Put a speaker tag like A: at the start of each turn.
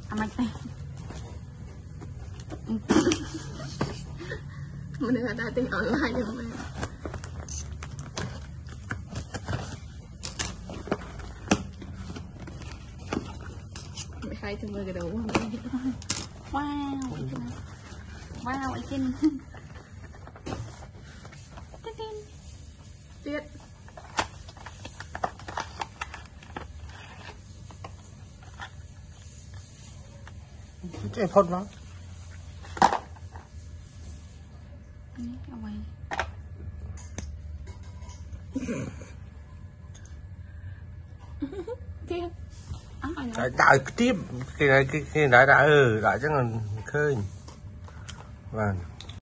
A: mày tay mình đưa ta tiền online được không em? Mày khai thêm cái đầu không? Wow, wow, I can. Tiết.
B: Cái phốt nó.
A: Tiết.
B: Đại tiếp cái này đã chắc là khơi. Vâng.